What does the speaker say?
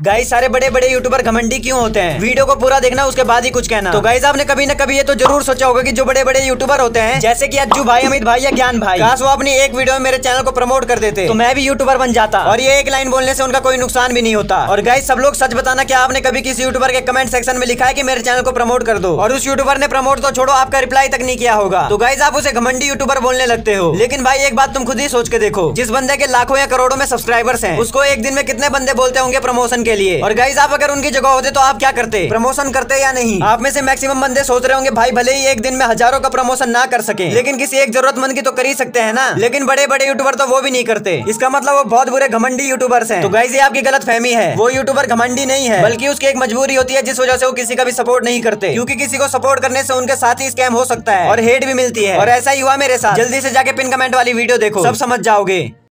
Guys सारे बड़े बड़े यूट्यूबर घमंडी क्यों होते हैं? वीडियो को पूरा देखना, उसके बाद ही कुछ कहना। तो गाइस आपने कभी न कभी ये तो जरूर सोचा होगा कि जो बड़े बड़े यूट्यूबर होते हैं, जैसे कि अज्जू भाई, अमित भाई या ज्ञान भाई, काश वो अपनी एक वीडियो में मेरे चैनल को प्रमोट कर देते तो मैं भी यूट्यूबर बन जाता। और ये एक लाइन बोलने से उनका कोई नुकसान भी नहीं होता। और गाइस सब लोग सच बताना, क्या आपने कभी किसी यूट्यूबर के कमेंट सेक्शन में लिखा है कि मेरे चैनल को प्रमोट कर दो, और उस यूट्यूबर ने प्रमोट तो छोड़ो, आपका रिप्लाई तक नहीं किया होगा? तो गाइस आप उसे घमंडी यूट्यूबर बोलने लगते हो। लेकिन भाई एक बात तुम खुद ही सोच के देखो, जिस बंदे के लाखों या करोड़ों में सब्सक्राइबर्स हैं, उसको एक दिन में कितने बंदे बोलते होंगे प्रमोशन के लिए? और गाइस आप अगर उनकी जगह होते तो आप क्या करते? प्रमोशन करते या नहीं? आप में से मैक्सिमम बंदे सोच रहे होंगे भाई भले ही एक दिन में हजारों का प्रमोशन ना कर सके, लेकिन किसी एक जरूरतमंद की तो कर ही सकते हैं ना। लेकिन बड़े बड़े यूट्यूबर तो वो भी नहीं करते। इसका मतलब वो बहुत बुरे घमंडी यूट्यूबर्स हैं। तो गाइस ये आपकी गलत फहमी है। वो यूट्यूबर घमंडी नहीं है, बल्कि उसकी एक मजबूरी होती है, जिस वजह से वो किसी का भी सपोर्ट नहीं करते, क्योंकि किसी को सपोर्ट करने से उनके साथ ही स्कैम हो सकता है और हेट भी मिलती है। और ऐसा ही हुआ मेरे साथ। जल्दी से जाके पिन कमेंट वाली वीडियो देखो, सब समझ जाओगे।